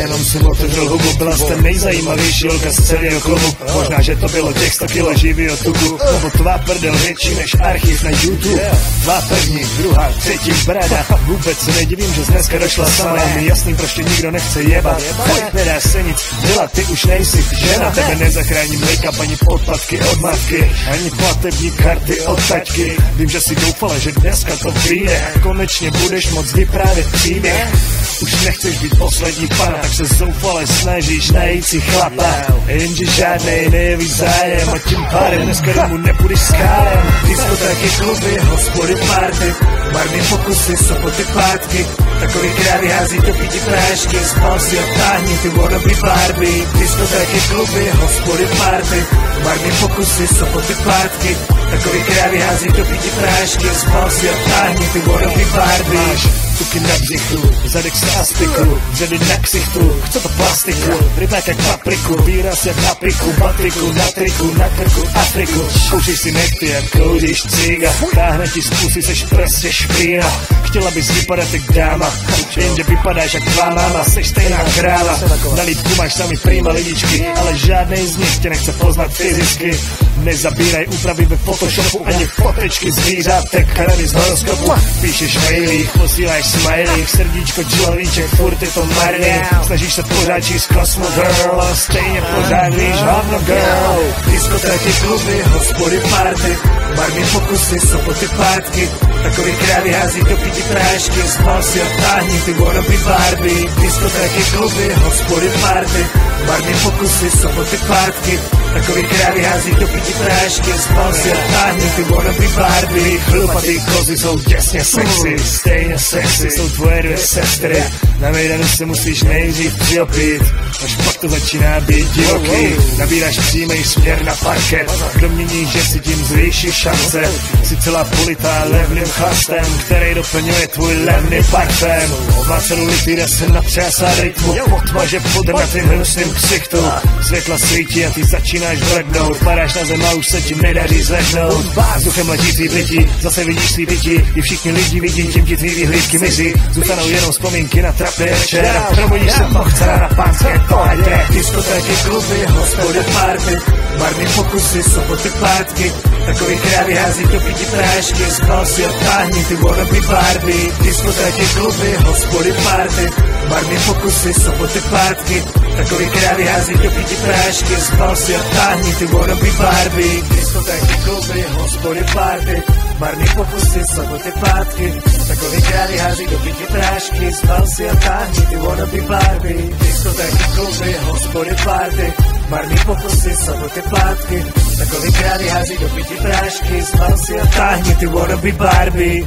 [SPEAKER 2] jenom jsem otevřel hubu. Byla jste nejzajímavější holka z celého klubu. Možná, že to bylo těch sto kilo živýho tuku, nebo tvá prdel větší než archiv na YouTube. Tvá první, druhá, třetí brada. Vůbec se nedivím, že dneska došla sama. Je mi jasný, proč tě nikdo nechce jebat. Pojď, nedá se nic dělat, ty už nejsi žena. Tebe nezachrání make-up, ani podpatky od matky, ani platební karty od taťky. Vím, že si doufala, že dneska to vyjde a konečně budeš moc vyprávět příběh. Už nechceš být poslední pana, tak se zoufale snažíš najít si chlapa. Jenže žádnej nejeví zájem a tím pádem dneska domů nepůjdeš s kárem. Diskotéky, kluby, hospody, party, marný pokusy, soboty, pátky. Takový krávy hází do píti prášky, spal si a táhni ty wannabe Barbie. Diskotéky, kluby, hospody, party, marný pokusy, soboty, pátky. Takový krávy hází do píti prášky, spal si a táhni ty wannabe Barbie. Tuky na břichu, zadek se aspiku, řady na ksichtu, chce to plastiku, rybák jak papriku, výraz jak na piku, batriku, na triku, na krku, Afriku. Kouříš si nechty a kouříš ciga, táhne ti z pusy, seš prostě špína. Chtěla bys vypadat jak dáma, jenže vypadáš jak tvá máma, seš stejná kráva. Na lípku máš sami prýma lidičky, ale žádnej z nich tě nechce poznat fyzicky. Nezabíraj úpravy ve Photoshopu, ani fotečky zvířátek, rady z horoskopu. Píšeš mailích, posíláš smiley, srdíčko, človíček, furt je to marný. Snažíš se pořád číst Cosmo Girl, ale stejně pořád víš hovno girl. Diskotéky, kluby, hospody, party, marný pokusy, soboty, pátky. Takový krávy hází do píti prášky, spal si a táhni ty wannabe Barbie. Diskotéky, kluby, hospody, party, marný pokusy, soboty, pátky. Takový krávy hází do píti prášky, spal si a táhni ty wannabe Barbie. Chlupatý kozy jsou těsně sexy, stejně sexy jsou tvoje dvě sestry. Na mejdanu se musíš nejdřív přiopít, až pak to začíná být divoký. Nabíráš přímej směr na parket, domění, že si tím zvýšíš šance. Jsi celá politá levným chlastem, který doplňuje tvůj levný parfém. Má celulitida se natřásá rytmu, potmaže pod na tvým hnusným ksichtu. Světla svítí a ty začínáš blednout, padáš na zem a už se ti nedaří zvednout. Vzduchem letí tvý blití, zase vidíš svý děti, i všichni lidi vidí, tím ti tvý vyhlídky mizí. Zůstanou jenom vzpomínky na trapný večer, probudíš se pochcela na pánské pohledě. Diskotéky, kluby, hospody, party, marný pokusy, soboty, pátky. Takový krávy hází do píti prášky, spal si a táhni ty wannabe Barbie. Diskotéky, kluby, hospody, party, marný pokusy, soboty, pátky. Takový krávy hází do píti prášky, spal si a táhni ty wannabe Barbie. Diskotéky, kluby, hospody, party, marný pokusy, soboty, pátky. Takový krávy hází do píti prášky, spal si a táhni ty wannabe Barbie. Diskotéky, kluby, hospody, party, marný pokusy, soboty, pátky. Takový krávy hází do píti prášky, spal si a táhni ty wannabe Barbie.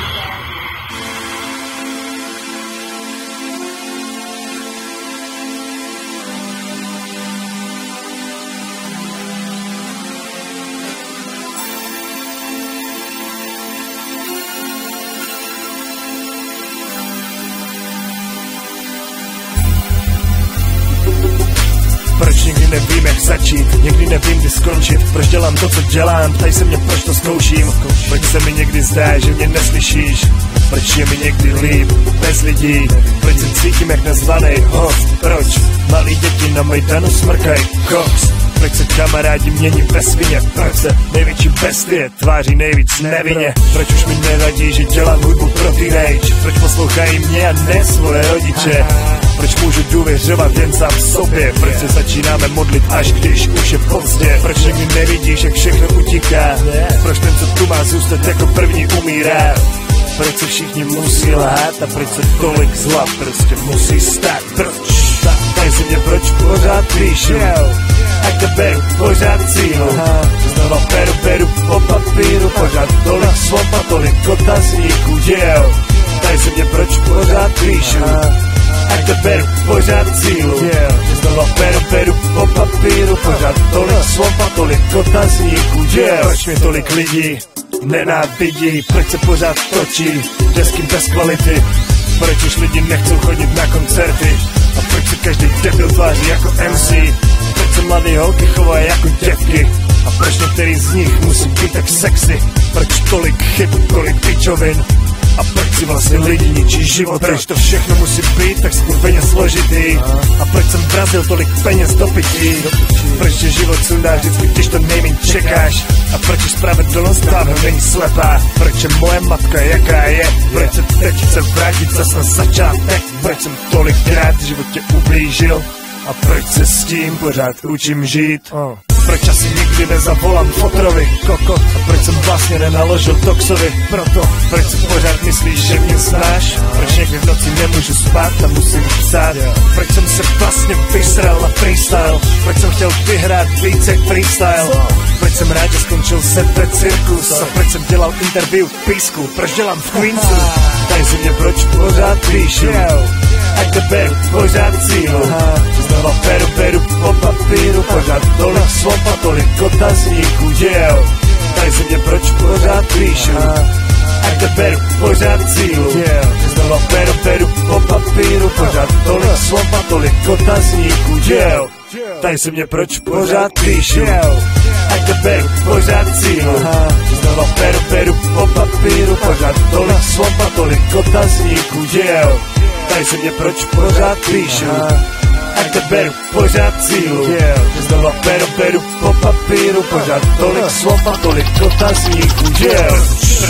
[SPEAKER 2] Proč nikdy nevím, jak začít, někdy nevím, kdy skončit. Proč dělám to, co dělám, ptaj se mě, proč to zkouším. Proč se mi někdy zdá, že mě neslyšíš. Proč je mi někdy líp, bez lidí. Proč se cítím jak nezvanej host. Proč malí děti na Majdanu smrkaj koks. Proč se kamarádi mění ve svině. Proč se největší bestie tváří nejvíc nevinně. Proč už mi nevadí, že dělám hudbu pro teenage. Proč poslouchají mě a ne svoje rodiče. Proč můžu důvěřovat jen sám sobě. Proč se začínáme modlit, až když už je pozdě. Proč někdy nevidíš, jak všechno utíká. Proč ten, co tu má zůstat, jako první umírá. Proč se všichni musí lhát a proč se tolik zla prostě musí stát. Proč? Ptaj se mě, proč pořád píšu, ať to beru pořád cílu. Znova peru, peru po papíru, pořád tolik slov a tolik otazníků, yeah. Ptaj se mě, proč pořád píšu, ať to beru pořád cílu. Znova peru, peru po papíru, pořád tolik slov a tolik otazníků, yeah. Proč mě tolik lidí nenávidí, proč se pořád točí desky bez kvality. Proč už lidi nechcou chodit na koncerty a proč se každý debil tváří jako M C. Proč se mladý holky chovají jako děvky a proč některý z nich musí být tak sexy. Proč tolik chyb, tolik pičovin.
[SPEAKER 1] A proč si vlastně lidi ničí život? Proč to všechno musí být tak skurveně složitý? A proč jsem vrazil tolik peněz do pití? Proč je život sundáš vždycky, když to nejméně čekáš? A proč je spravedlnost dávno není slepá? Proč je moje matka jaká je? Proč se teď chce vrátit zas na začátek? Proč jsem tolikrát v životě ublížil? A proč se s tím pořád učím žít? Oh. Proč asi nikdy nezavolám fotrovi koko? A proč jsem vlastně nenaložil toxovi? Proto, proč si pořád myslíš, že mě znáš? Proč někdy v noci nemůžu spát a musím psát? Proč jsem se vlastně vysral na freestyle? Proč jsem chtěl vyhrát víc jak freestyle? Proč jsem rád, že skončil sebe cirkus? A proč jsem dělal interview v Písku? Proč dělám v Queensu? Daj si mě, proč pořád píšu? Ať to beru pořád cílu. Znova peru, peru po papíru. Pořád tolik slov a tolik otazníků. Yeah. Daj si mě, proč pořád píšu? Ať to beru pořád cílu. Znova peru, peru po papíru. Pořád tolik slov a tolik otazníků. Yeah. Daj si mě, proč pořád píšu? Ať to beru pořád cílu. Znova peru, peru po papíru. Pořád tolik slov a tolik otazníků. Yeah. Daj se mě, proč pořád píšu? Ať to beru pořád cílu. Znova peru, peru po papíru. Pořád tolik slov a tolik otazníků. Yeah.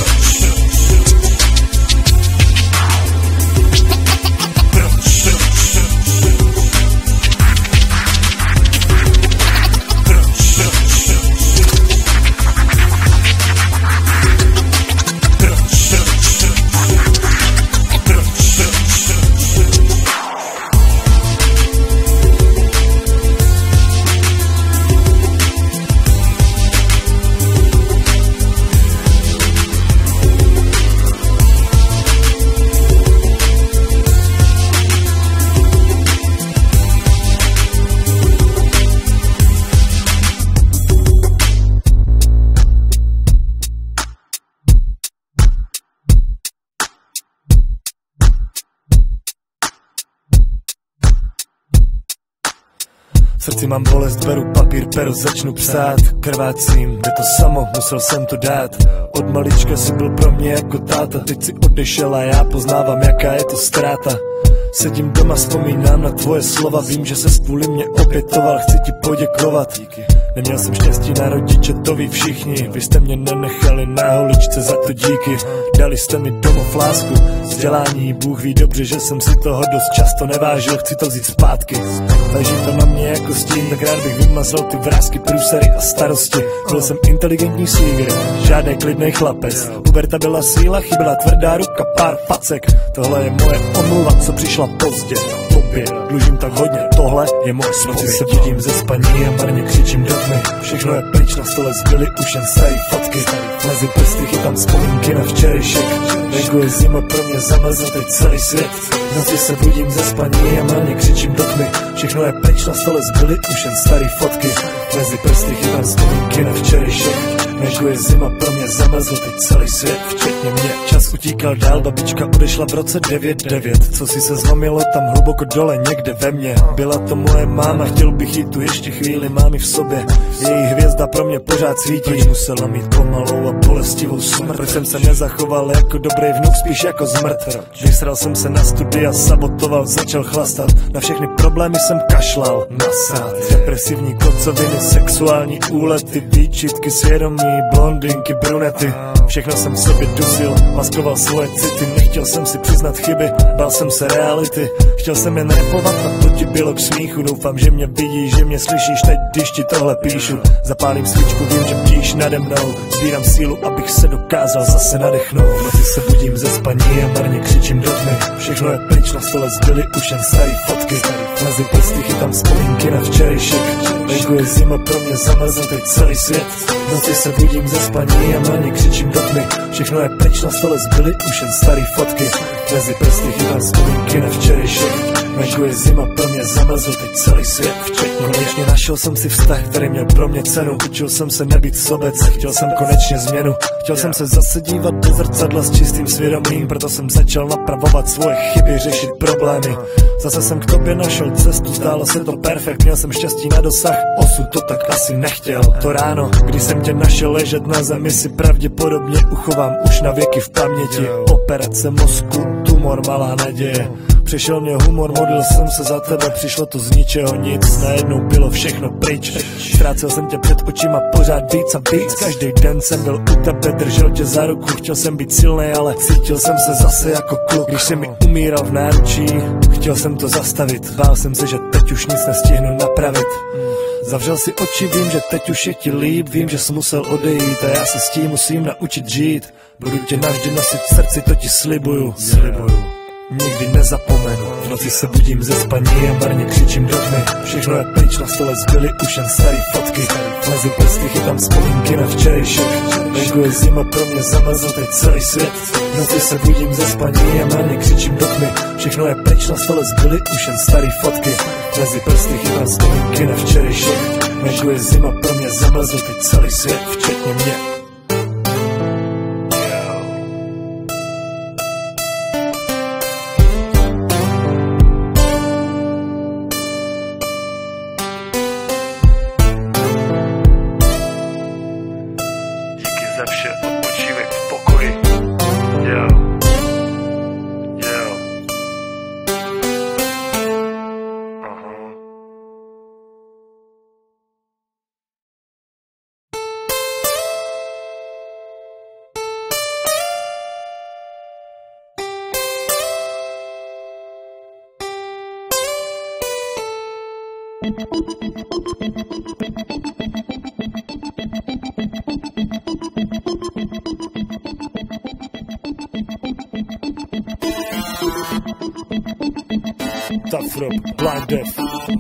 [SPEAKER 1] V srdci mám bolest, beru papír, pero začnu psát. Krvácím, je to samo, musel jsem to dát. Od malička si byl pro mě jako táta. Teď si odešel a já poznávám, jaká je to ztráta. Sedím doma, vzpomínám na tvoje slova. Vím, že ses kvůli mě obětoval, chci ti poděkovat. Neměl jsem štěstí na rodiče, to ví všichni. Vy jste mě nenechali na holičce, za to díky. Dali jste mi domov lásku, vzdělání. Bůh ví dobře, že jsem si toho dost často nevážil. Chci to vzít zpátky. Leží to na mě jako stín, tak rád bych vymazal ty vrásky, průsery a starosti. Byl jsem inteligentní slígr, žádný klidnej chlapec. Puberta byla síla, chyběla tvrdá ruka, pár facek. Tohle je moje omluva, co přišla pozdě. Tobě dlužím tak hodně, tohle je moje spověď. Se budím ze spaní a marně křičím do tmy. Všechno je pryč, na stole zbyly už jen starý fotky. Mezi prsty chytám vzpomínky na včerejšek. Venku je zima, pro mě zamrzl teď celý svět. V noci se budím ze spaní a marně křičím do tmy. Všechno je pryč, na stole zbyly už jen starý fotky. Mezi prsty chytám vzpomínky na včerejšek. Venku je zima, pro mě zamrzl teď celý svět, včetně mě. Čas utíkal dál, babička odešla v roce devět devět. Co si se zlomilo tam hluboko dole někde ve mně. Byla to moje máma, chtěl bych jí tu ještě chvíli, mám ji v sobě. Její hvězda pro mě pořád svítí. Musela mít pomalou a bolestivou smrt. Proč jsem se nezachoval jako dobrý vnuk, spíš jako zmrt. Vysral jsem se na studia, sabotoval, začal chlastat. Na všechny problémy jsem kašlal, nasát. Depresivní kocoviny, sexuální úlety, výčitky, svědomí, blondinky, brunety. Všechno jsem v sobě dusil, maskoval svoje city. Nechtěl jsem si přiznat chyby, bál jsem se reality. Chtěl jsem jen repovat a to ti bylo k smíchu. Doufám, že mě vidíš, že mě slyšíš teď, když ti tohle píšu. Zapálím svíčku, vím, že bdíš nade mnou. Sbírám sílu, abych se dokázal zase nadechnout. V noci se budím ze spaní a marně křičím do tmy. Všechno je pryč, na stole zbyly už jen starý fotky. Mezi prsty chytám vzpomínky na včerejšek. Venku je zima, pro mě zamrzl teď celý svět. V noci se budím ze spaní a marně křičím do tmy. Všechno je pryč, na stole zbyly už jen starý fotky. Mezi prsty chytám vzpomínky na včerejšek. Venku je zima, pro mě zamrzl teď celý svět, včetně konečně našel jsem si vztah, který měl pro mě cenu. Učil jsem se nebýt sobec, chtěl jsem konečně změnu. Chtěl jsem se zase dívat do zrcadla s čistým svědomím, proto jsem začal napravovat svoje chyby, řešit problémy. Zase jsem k tobě našel cestu, zdálo se to perfekt, měl jsem štěstí na dosah, osud to tak asi nechtěl. To ráno, když jsem tě našel ležet na zemi, si pravděpodobně uchovám už na věky v paměti. Operace mozku, tumor, malá naděje. Přišel mě humor, modlil jsem se za tebe, přišlo to z ničeho nic, najednou bylo všechno pryč. Ztrácel jsem tě před očima pořád víc a víc, každý den jsem byl u tebe, držel tě za ruku, chtěl jsem být silný, ale cítil jsem se zase jako kluk. Když jsi mi umíral v náručí, chtěl jsem to zastavit, bál jsem se, že teď už nic nestihnu napravit. Zavřel si oči, vím, že teď už je ti líp, vím, že jsi musel odejít a já se s tím musím naučit žít. Budu tě navždy nosit v srdci, to ti slibuju, slibuju. Nikdy nezapomenu, v noci se budím ze spaní a marně křičím do tmy. Všechno je pryč, na stole zbyly už jen starý fotky. Mezi prsty chytám vzpomínky na včerejšek. Venku je zima, pro mě zamrzl teď celý svět. V noci se budím ze spaní a marně křičím do tmy. Všechno je pryč, na stole zbyly už jen starý fotky. Mezi prsty chytám vzpomínky na včerejšek. Venku je zima, pro mě zamrzl teď celý svět, včetně mě.
[SPEAKER 2] Za vše, odpočívej v pokoji. Jo. Jo. Aha.
[SPEAKER 1] Tough Rob, Blind Death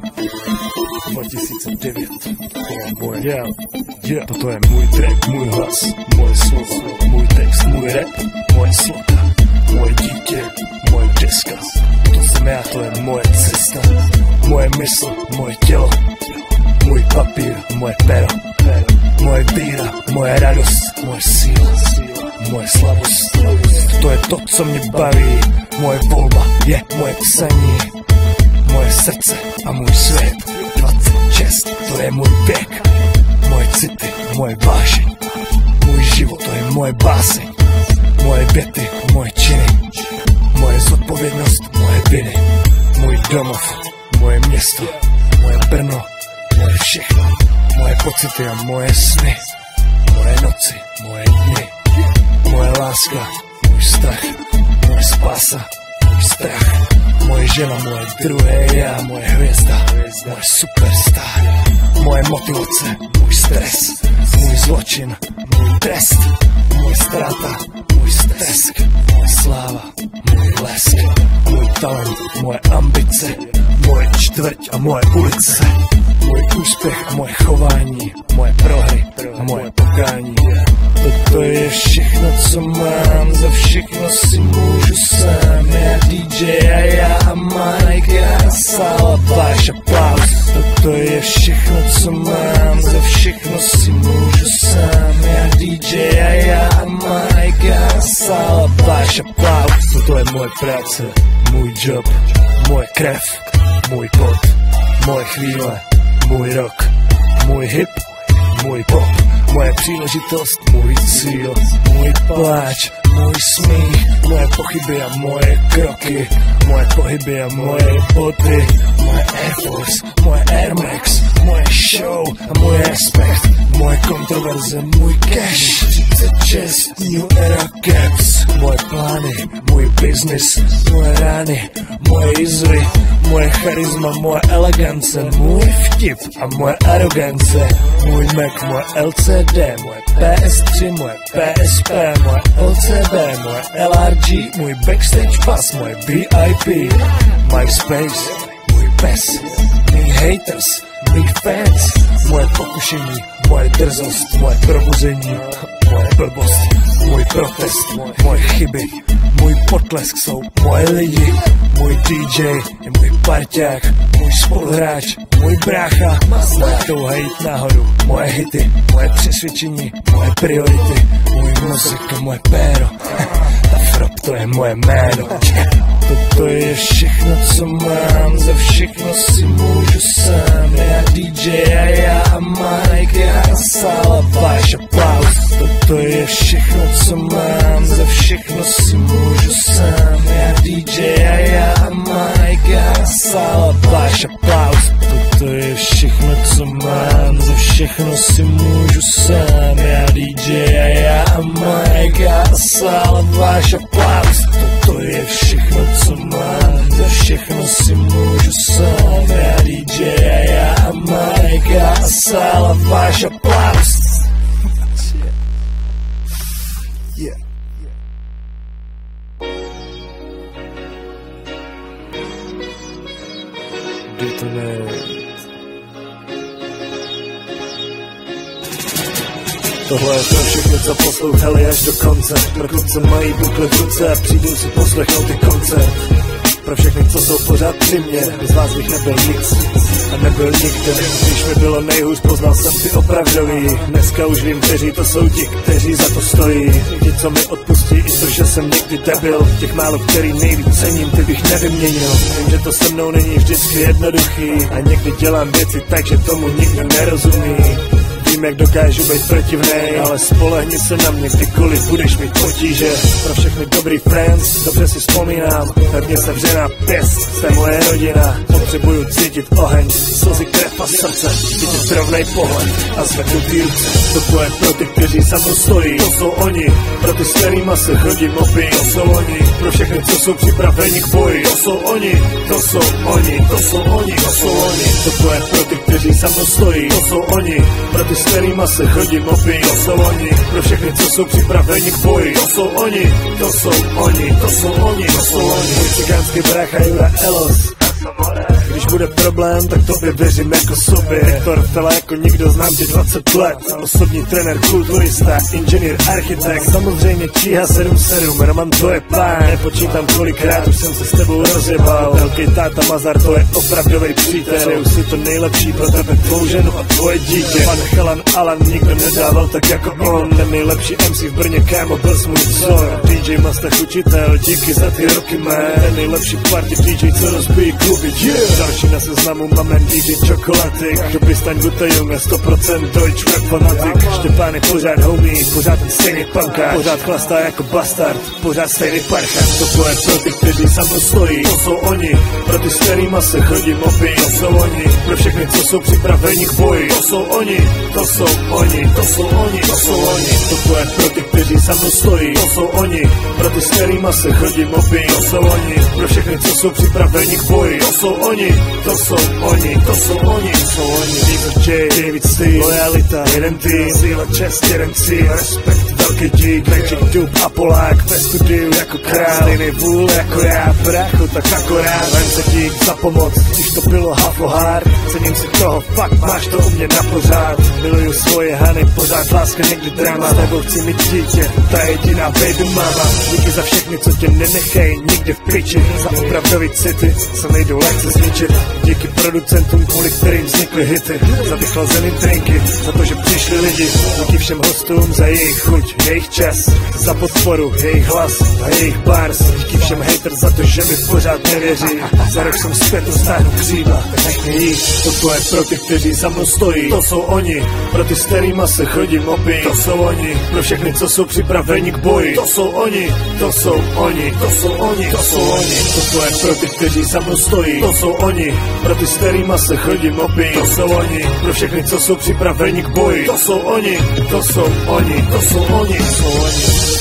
[SPEAKER 1] dva tisíce devět. To je moje, yeah. Yeah. Toto je můj track, můj hlas, moje slovo, můj text, můj rap, moje slota, moje dítě, moje deska. To jsem já, to je moje cesta, moje mysl, moje tělo, můj papír, moje pero, moje víra, moje radost, moje síla, moje slavost. To je to, co mě baví, moje volba je moje psaní. Moje srdce a můj svět, dvacet šest, to je můj věk. Moje city, moje vášeň, můj život, to je moje báseň. Moje věty, moje činy, moje zodpovědnost, moje viny. Můj domov, moje město, moje Brno, moje všechno. Moje pocity a moje sny, moje noci, moje dny. Moje láska, můj strach, moje spása, můj strach. Moje žena, moje druhé já, moje hvězda, moje superstar. Moje motivace, můj stres, můj zločin, můj trest. Můj ztráta, můj stesk, moje sláva, můj lesk. Můj talent, moje ambice, moje čtvrť a moje ulice. Můj úspěch a moje chování, moje prohry a moje pokání. Toto je všechno, co mám, za všechno si můžu sám. Já dý džej a já a Mike, já sála, váš aplaus. Toto je všechno, co mám, za všechno si můžu sám. Já dý džej a já a Mike, já sála, váš aplaus. Toto je moje práce, můj job, moje krev, můj pot, moje chvíle, můj rok, můj hip, můj pop, moje příležitost, můj cíl, můj pláč, můj smích, moje pochyby a moje kroky, moje pohyby a moje boty, moje Air Force, moje Air Max, moje show a můj respekt, moje kontroverze, můj cash, třicet šest New Era Caps, moje plány, můj business, moje rány, moje jizvy, moje charisma, moje elegance, můj vtip a moje arogance, můj Mac, moje L C D, moje P S tři, moje P S P, moje L C B, moje L R G, můj backstage pass, moje V I P, MySpace, můj pes, mý haters, mý fans, moje pokušení, moje drzost, moje probuzení, moje blbost, můj protest, moje chyby, můj potlesk jsou moje lidi, můj dý džej je můj parťák, můj spoluhráč, můj brácha, moje touha jít nahoru, moje hity, moje přesvědčení, moje priority, můj muzika, moje péro, ta frop to je moje jméno. Toto je všechno, co mám, za všechno si můžu sám. Já D J a já a Mike, já a Sala, váš aplaus. Toto je všechno, co mám, za všechno si můžu sám. Já D J a já a Mike, já a Sala, váš aplaus. Toto je všechno, co mám, za všechno si můžu sám. Já D J a já a Mike, já a Sala, váš aplaus. Toto je všechno, co mám, za všechno si můžu sám. Já D J a já a Mike, já a Sala, váš aplaus. Yeah. Detonate. Tohle je to všechno, co poslouchali až do konce. Pro kluce mají bukle v ruce a přijdou si poslechnout ty koncert. Pro všechny, co jsou pořád při mě, bez vás bych nebyl nic a nebyl nikde. Když mi bylo nejhůř, poznal jsem ty opravdový. Dneska už vím, kteří to jsou ti, kteří za to stojí. Ti, co mi odpustí i to, že jsem někdy debil. Těch málo, který nejvíc cením, ty bych nevyměnil. Vím, že to se mnou není vždycky jednoduchý a někdy dělám věci tak, že tomu nikdo nerozumí. Vím, jak dokážu být protivnej, ale spolehni se na mě, kdykoliv budeš mít potíže. Pro všechny dobrý friends, dobře si vzpomínám. Pevně sevřená pěst, jste moje rodina. Potřebuju cítit oheň, slzy, krev a srdce, cítit rovnej pohled a zvednutý ruce. To je pro ty, kteří za mnou stojí. To jsou oni, pro ty, s kterýma se chodím opít. To jsou oni, pro všechny, co jsou připraveni k boji. To jsou oni, to jsou oni, to jsou oni, to jsou oni. To je pro ty, kteří za mnou stojí. To jsou oni, pro ty, s kterýma se chodím opít. To jsou oni, pro všechny, co jsou připraveni k boji. To jsou oni, to jsou oni, to jsou oni, to jsou oni. Můj cigánský brácha Jura Elos. Když bude problém, tak tobě věřím jako sobě. Hector Fela jako nikdo, znám tě dvacet let. Osobní trenér, kulturista, inženýr, architekt. Samozřejmě číha sedm sedm, Roman to je plán. Nepočítám kolikrát, už jsem se s tebou rozjebal. Velký táta Mazar, to je opravdový přítel. Přeju si to nejlepší pro tebe, tvou ženu a tvoje dítě. Pan Chalan Alan nikdo nedával tak jako on. Ten nejlepší M C v Brně, kámo, byl můj vzor. D J Mastach učitel, díky za ty roky mé. Ten nejlepší party D J, co rozbíjí kluby, yeah. Další na seznamu máme D J Čokolatik. Doby staň Guta Junga, sto procent Deutsch rap fanatik. Štěpán je pořád homie, pořád ten stejný punkáč. Pořád chlastá jako bastard, pořád stejný parchat. To je pro ty, kteří za mnou stojí. To jsou oni, pro ty, s kterýma se chodím opít. To jsou oni, pro všechny, co jsou připraveni k boji. To jsou oni, to jsou oni, to jsou oni, to jsou oni. To je pro ty, kteří za mnou stojí. To jsou oni, pro ty, s kterýma se chodím opít. To jsou oni, pro všechny, co jsou připraveni k boji. To jsou oni, to jsou oni, to jsou oni, to jsou oni. David J, David Steve, lojalita, jeden tým, síla, čest, jeden cíl, respekt, velký dík, Magic Dub a Polák, ve studiu jako král, stejnej vůl jako já, brácho, tak akorát, vem se dík za pomoc, když to bylo haflohár, cením si toho, fakt máš to u mě na pořád, miluju svoje hany, pořád láska, někdy drama, s tebou chci mít dítě, ta jediná baby mama, díky za všechny, co tě nenechej, nikdy v piči, za opravdový city, se nejdou lehce zničit, díky producentům, kvůli kterým vznikly hity, za vychlazený drinky, za to, že přišli lidi, díky všem hostům za jejich chuť, jejich čas, za podporu, jejich hlas a jejich bars, díky všem haters za to, že mi pořád nevěří, za rok jsem zpět dostáhnu křídla, tak nech mě jít, toto je pro ty, kteří za mnou stojí, to jsou oni, pro ty, s kterýma se chodím opít, to jsou oni, pro všechny, co jsou připraveni k boji, to jsou oni, to jsou oni, to jsou oni, to jsou oni, toto je pro ty, kteří za mnou stojí, to jsou oni, pro ty, s kterýma se chodím opít, to jsou oni, pro všechny, co jsou připraveni k boji, to jsou oni, to jsou oni, to jsou oni, to jsou oni.